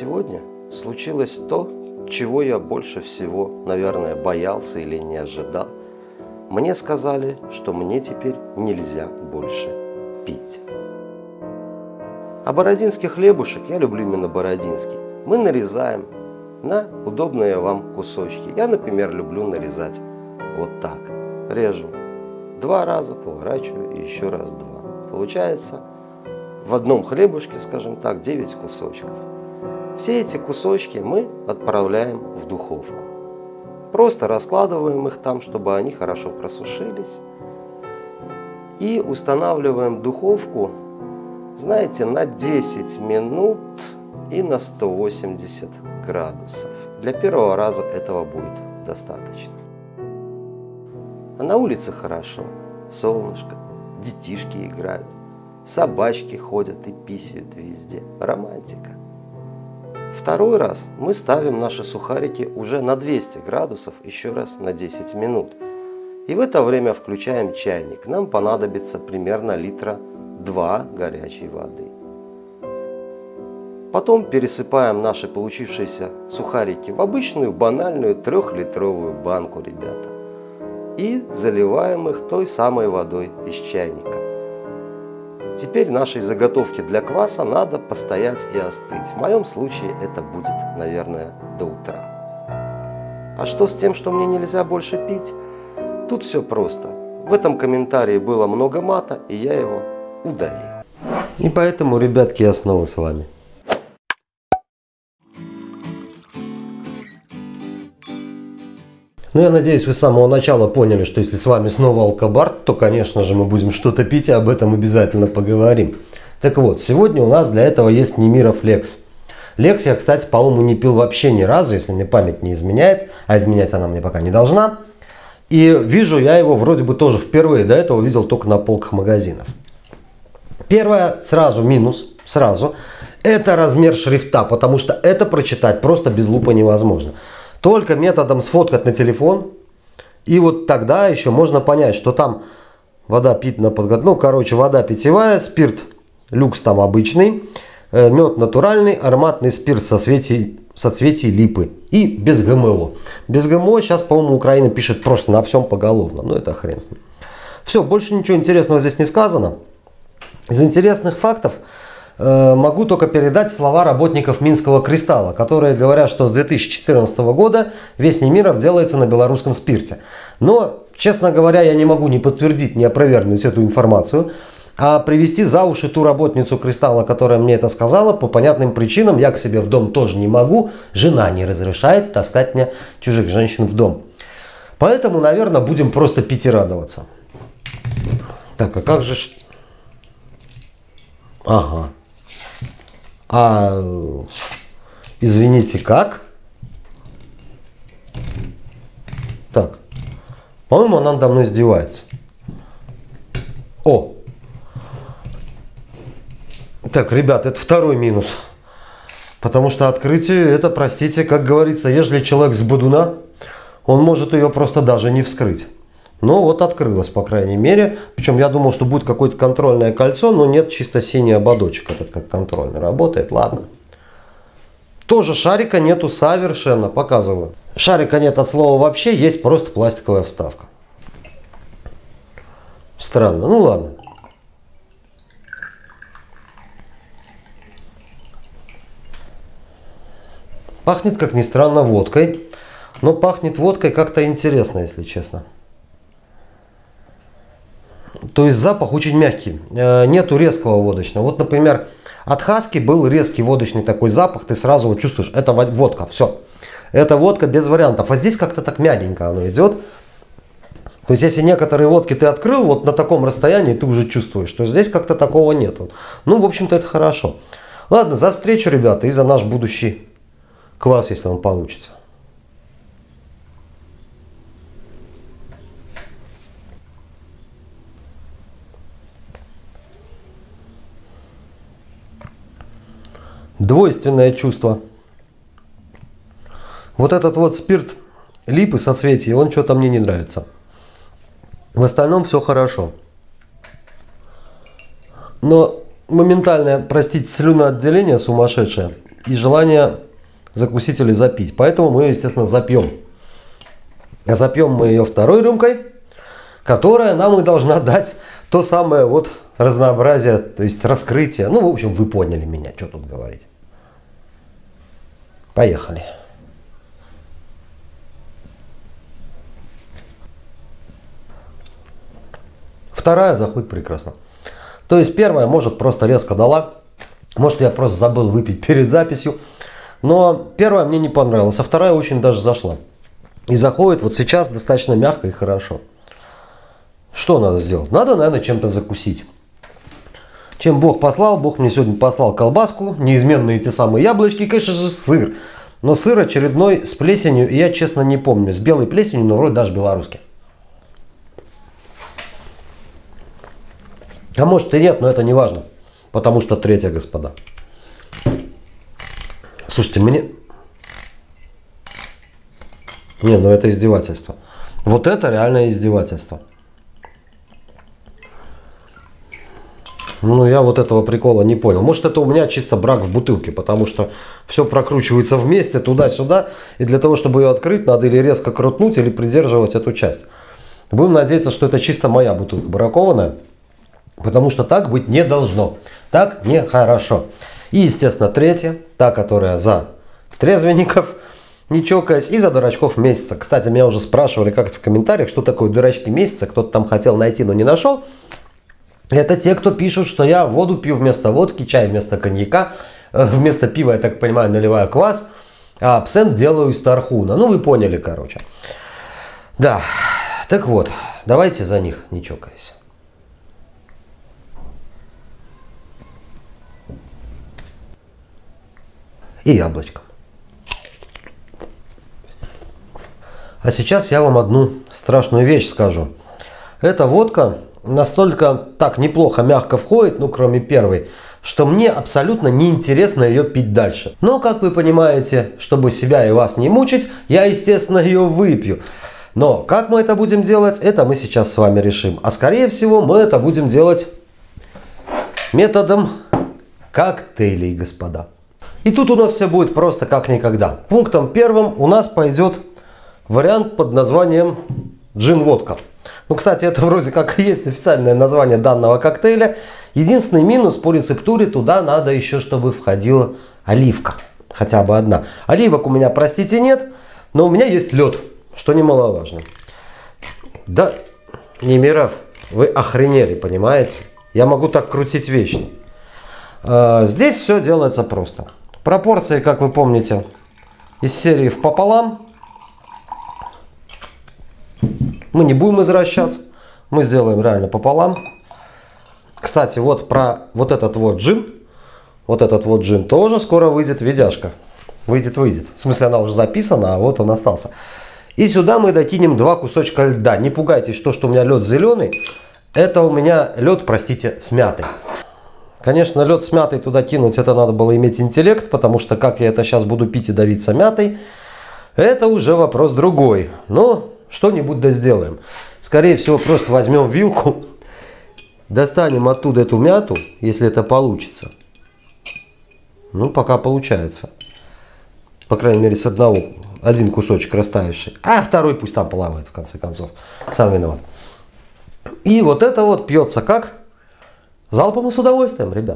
Сегодня случилось то, чего я больше всего, наверное, боялся или не ожидал. Мне сказали, что мне теперь нельзя больше пить. А бородинский хлебушек, я люблю именно бородинский, мы нарезаем на удобные вам кусочки. Я, например, люблю нарезать вот так. Режу 2 раза, поворачиваю и еще раз 2. Получается в одном хлебушке, скажем так, 9 кусочков. Все эти кусочки мы отправляем в духовку. Просто раскладываем их там, чтобы они хорошо просушились. И устанавливаем духовку, знаете, на 10 минут и на 180 градусов. Для первого раза этого будет достаточно. А на улице хорошо, солнышко, детишки играют, собачки ходят и писают везде. Романтика. Второй раз мы ставим наши сухарики уже на 200 градусов, еще раз на 10 минут. И в это время включаем чайник. Нам понадобится примерно 2 литра горячей воды. Потом пересыпаем наши получившиеся сухарики в обычную банальную 3-литровую банку, ребята. И заливаем их той самой водой из чайника. Теперь нашей заготовке для кваса надо постоять и остыть. В моем случае это будет, наверное, до утра. А что с тем, что мне нельзя больше пить? Тут все просто. В этом комментарии было много мата, и я его удалил. И поэтому, ребятки, я снова с вами. Ну, я надеюсь, вы с самого начала поняли, что если с вами снова Алкобард, то, конечно же, мы будем что-то пить, и об этом обязательно поговорим. Так вот, сегодня у нас для этого есть Немиров Лекс. Лекс я, кстати, по-моему, не пил вообще ни разу, если мне память не изменяет, а изменять она мне пока не должна. И вижу я его вроде бы тоже впервые, до этого видел только на полках магазинов. Первое, сразу минус, это размер шрифта, потому что это прочитать просто без лупа невозможно. Только методом сфоткать на телефон, и вот тогда еще можно понять, что там вода питная подготовка, ну, короче, вода питьевая, спирт люкс там обычный, мед натуральный, ароматный спирт соцветий липы и без ГМО. Без ГМО сейчас, по-моему, Украина пишет просто на всем поголовно, но это хрен с ним. Все, больше ничего интересного здесь не сказано. Из интересных фактов могу только передать слова работников Минского кристалла, которые говорят, что с 2014 года весь Немиров делается на белорусском спирте. Но, честно говоря, я не могу ни подтвердить, ни опровергнуть эту информацию, а привести за уши ту работницу кристалла, которая мне это сказала, по понятным причинам я к себе в дом тоже не могу, жена не разрешает таскать мне чужих женщин в дом. Поэтому, наверное, будем просто пить и радоваться. Так, а как же... Ага. Извините, как? Так. По-моему, она надо мной издевается. О! Так, ребят, это второй минус. Потому что открытие, это, простите, как говорится, если человек с бодуна, он может ее просто даже не вскрыть. Но вот открылось, по крайней мере. Причем я думал, что будет какое-то контрольное кольцо, но нет, чисто синий ободочек этот как контрольный. Работает, ладно. Тоже шарика нету совершенно, показываю. Шарика нет от слова вообще, есть просто пластиковая вставка. Странно, ну ладно. Пахнет, как ни странно, водкой. Но пахнет водкой как-то интересно, если честно. То есть запах очень мягкий, нету резкого водочного. Вот, например, от Хаски был резкий водочный такой запах, ты сразу вот чувствуешь, это водка, все. Это водка без вариантов. А здесь как-то так мягенько оно идет. То есть, если некоторые водки ты открыл, вот на таком расстоянии ты уже чувствуешь, что здесь как-то такого нету. Ну, в общем-то, это хорошо. Ладно, за встречу, ребята, и за наш будущий квас, если он получится. Двойственное чувство. Вот этот вот спирт липы соцветий, он что-то мне не нравится. В остальном все хорошо. Но моментальное, простите, слюноотделение сумасшедшее. и желание закусить или запить. Поэтому мы ее, естественно, запьем. А запьем мы ее второй рюмкой, которая нам и должна дать то самое вот разнообразие, то есть раскрытие. Ну, в общем, вы поняли меня, что тут говорить. Поехали. Вторая заходит прекрасно. То есть первая, может, просто резко дала. Может, я просто забыл выпить перед записью. Но первая мне не понравилась, а вторая очень даже зашла. И заходит вот сейчас достаточно мягко и хорошо. Что надо сделать? Надо, наверное, чем-то закусить. Чем Бог послал? Бог мне сегодня послал колбаску, неизменные те самые яблочки, и, конечно же, сыр. Но сыр очередной с плесенью, и я, честно, не помню. С белой плесенью, но вроде даже белорусский. А может и нет, но это не важно. Потому что третья, господа. Слушайте, мне... Не, ну это издевательство. Вот это реальное издевательство. Ну, я вот этого прикола не понял. Может, это у меня чисто брак в бутылке, потому что все прокручивается вместе, туда-сюда. И для того, чтобы ее открыть, надо или резко крутнуть, или придерживать эту часть. Будем надеяться, что это чисто моя бутылка бракованная. Потому что так быть не должно. Так нехорошо. И, естественно, третья, та, которая за трезвенников, не чокаясь, и за дурачков месяца. Кстати, меня уже спрашивали как-то в комментариях, что такое дурачки месяца. Кто-то там хотел найти, но не нашел. Это те, кто пишут, что я воду пью вместо водки, чай вместо коньяка, вместо пива, я так понимаю, наливаю квас, а абсент делаю из тархуна. Ну, вы поняли, короче. Да, так вот, давайте за них, не чокаясь. И яблочком. А сейчас я вам одну страшную вещь скажу. Эта водка настолько так неплохо, мягко входит, ну кроме первой, что мне абсолютно неинтересно ее пить дальше. Но, как вы понимаете, чтобы себя и вас не мучить, я, естественно, ее выпью. Но как мы это будем делать, это мы сейчас с вами решим. А скорее всего мы это будем делать методом коктейлей, господа. И тут у нас все будет просто как никогда. Пунктом первым у нас пойдет вариант под названием джин-водка. Ну, кстати, это вроде как и есть официальное название данного коктейля. Единственный минус по рецептуре, туда надо еще, чтобы входила оливка. Хотя бы одна. Оливок у меня, простите, нет, но у меня есть лед, что немаловажно. Да, Немиров, вы охренели, понимаете? Я могу так крутить вечно. Здесь все делается просто. Пропорции, как вы помните, из серии в пополам. Мы не будем извращаться. Мы сделаем реально пополам. Кстати, вот про вот этот вот джин тоже скоро выйдет видяшка. Выйдет. В смысле, она уже записана, а вот он остался. И сюда мы докинем 2 кусочка льда. Не пугайтесь, что у меня лед зеленый. Это у меня лед, простите, с мятой. Конечно, лед с мятой туда кинуть, это надо было иметь интеллект, потому что как я это сейчас буду пить и давиться мятой, это уже вопрос другой. Но что-нибудь да сделаем. Скорее всего, просто возьмем вилку, достанем оттуда эту мяту, если это получится. Ну, пока получается. По крайней мере, с одного. Один кусочек растаявший. А второй пусть там плавает, в конце концов. Сам виноват. И вот это вот пьется как? Залпом и с удовольствием, ребят.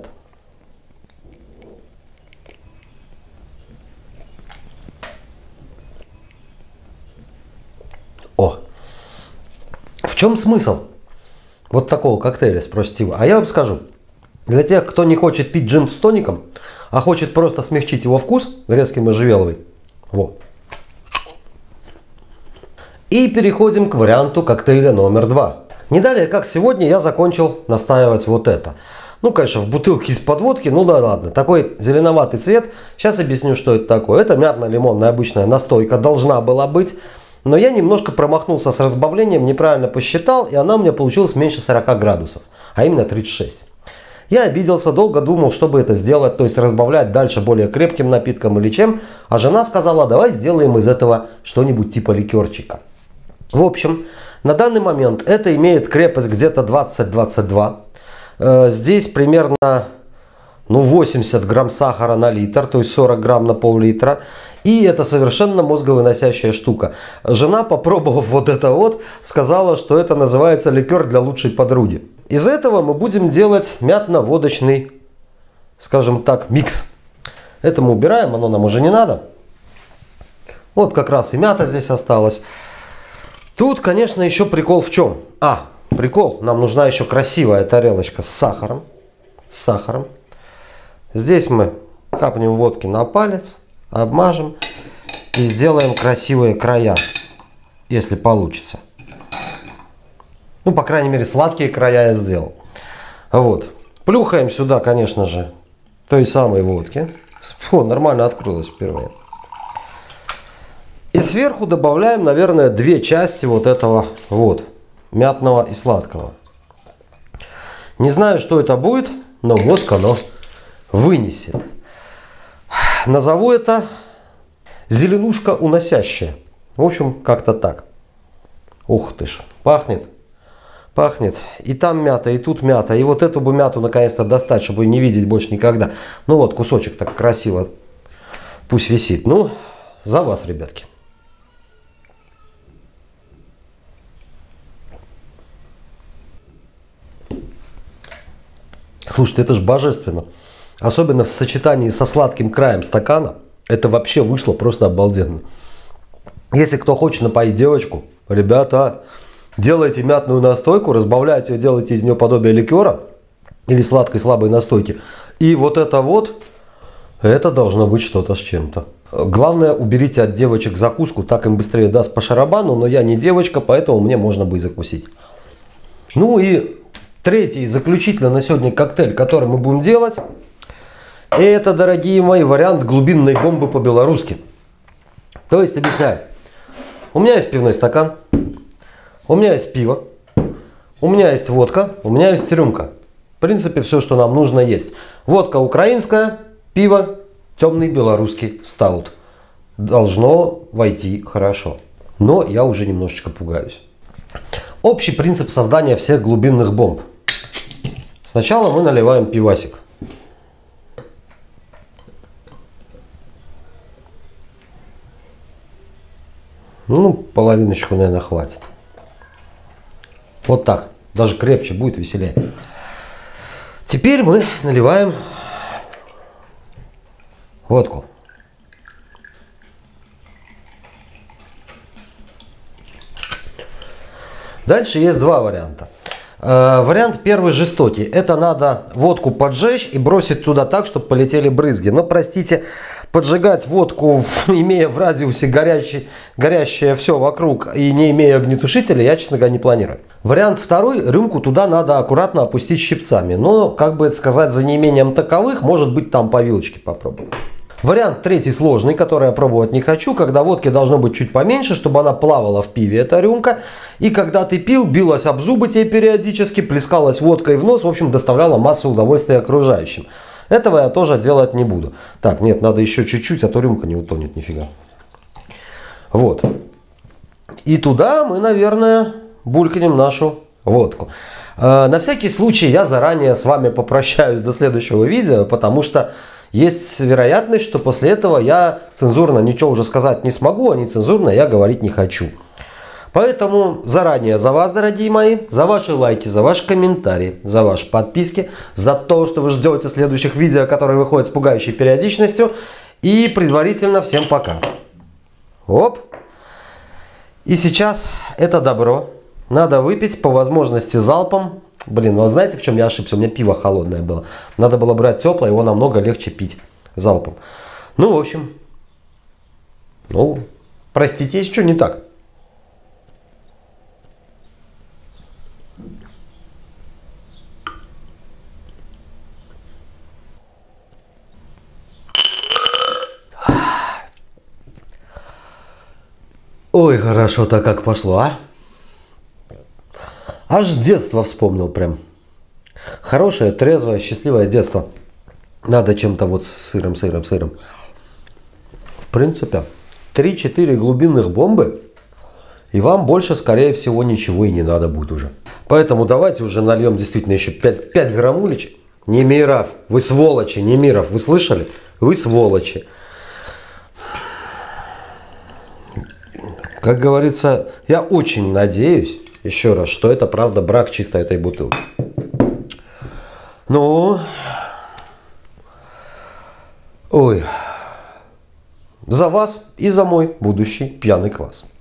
О! В чем смысл вот такого коктейля, спросите вы? А я вам скажу. Для тех, кто не хочет пить джин с тоником, а хочет просто смягчить его вкус резкий можжевеловый. Вот. И переходим к варианту коктейля номер 2. Не далее, как сегодня, я закончил настаивать вот это. Ну, конечно, в бутылке из-под водки, ну да ладно. Такой зеленоватый цвет. Сейчас объясню, что это такое. Это мятно-лимонная обычная настойка, должна была быть. Но я немножко промахнулся с разбавлением, неправильно посчитал, и она у меня получилась меньше 40 градусов. А именно 36. Я обиделся, долго думал, чтобы это сделать, то есть разбавлять дальше более крепким напитком или чем. А жена сказала, давай сделаем из этого что-нибудь типа ликерчика. В общем, на данный момент это имеет крепость где-то 20-22. Здесь примерно ну, 80 грамм сахара на литр, то есть 40 грамм на пол-литра. И это совершенно мозговыносящая штука. Жена, попробовав вот это вот, сказала, что это называется ликер для лучшей подруги. Из этого мы будем делать мятно-водочный, скажем так, микс. Это мы убираем, оно нам уже не надо. Вот как раз и мята здесь осталась. Тут, конечно, еще прикол в чем? Прикол, нам нужна еще красивая тарелочка с сахаром. Здесь мы капнем водки на палец, обмажем и сделаем красивые края, если получится. Ну, по крайней мере, сладкие края я сделал. Вот. Плюхаем сюда, конечно же, той самой водки. О, нормально открылось впервые. И сверху добавляем, наверное, 2 части вот этого вот, мятного и сладкого. Не знаю, что это будет, но мозг оно вынесет. Назову это зеленушка уносящая. В общем, как-то так. Ух ты ж, пахнет. Пахнет. И там мята, и тут мята. И вот эту бы мяту наконец-то достать, чтобы не видеть больше никогда. Ну вот, кусочек так красиво. Пусть висит. Ну, за вас, ребятки. Слушайте, это же божественно. Особенно в сочетании со сладким краем стакана. Это вообще вышло просто обалденно. Если кто хочет напоить девочку, ребята, делайте мятную настойку, разбавляйте ее, делайте из нее подобие ликера или сладкой слабой настойки. И вот это должно быть что-то с чем-то. Главное, уберите от девочек закуску, так им быстрее даст по шарабану, но я не девочка, поэтому мне можно бы и закусить. Ну и третий, заключительно на сегодня коктейль, который мы будем делать, это, дорогие мои, вариант глубинной бомбы по-белорусски. То есть, объясняю. У меня есть пивной стакан, у меня есть пиво, у меня есть водка, у меня есть рюмка. В принципе, все, что нам нужно, есть. Водка украинская, пиво, темный белорусский стаут. Должно войти хорошо. Но я уже немножечко пугаюсь. Общий принцип создания всех глубинных бомб. Сначала мы наливаем пивасик. Ну, половиночку, наверное, хватит. Вот так. Даже крепче будет, веселее. Теперь мы наливаем водку. Дальше есть 2 варианта. Вариант первый жестокий. Это надо водку поджечь и бросить туда так, чтобы полетели брызги. Но, простите, поджигать водку, имея в радиусе горящее все вокруг и не имея огнетушителя, я, честно говоря, не планирую. Вариант второй. Рюмку туда надо аккуратно опустить щипцами. Но, как бы это сказать, за неимением таковых, может быть, там по вилочке попробуем. Вариант третий сложный, который я пробовать не хочу, когда водки должно быть чуть поменьше, чтобы она плавала в пиве, эта рюмка. И когда ты пил, билась об зубы тебе периодически, плескалась водкой в нос, в общем, доставляла массу удовольствия окружающим. Этого я тоже делать не буду. Так, нет, надо еще чуть-чуть, а то рюмка не утонет, нифига. Вот. И туда мы, наверное, булькнем нашу водку. На всякий случай я заранее с вами попрощаюсь до следующего видео, потому что есть вероятность, что после этого я цензурно ничего уже сказать не смогу, а нецензурно я говорить не хочу. Поэтому заранее за вас, дорогие мои, за ваши лайки, за ваши комментарии, за ваши подписки, за то, что вы ждете следующих видео, которые выходят с пугающей периодичностью. И предварительно всем пока. Оп. И сейчас это добро надо выпить по возможности залпом. Блин, ну знаете, в чем я ошибся? У меня пиво холодное было. Надо было брать теплое, его намного легче пить залпом. Ну, в общем, простите, если что не так. Ой, хорошо-то как пошло, а? Аж с детства вспомнил прям. Хорошее, трезвое, счастливое детство. Надо чем-то вот с сыром. В принципе, 3-4 глубинных бомбы, и вам больше, скорее всего, ничего и не надо будет уже. Поэтому давайте уже нальем действительно еще 5 граммулечек. Немиров, вы сволочи, Немиров, вы слышали? Вы сволочи. Как говорится, я очень надеюсь, еще раз, что это правда брак чисто этой бутылки. Ну, ой, за вас и за мой будущий пьяный квас.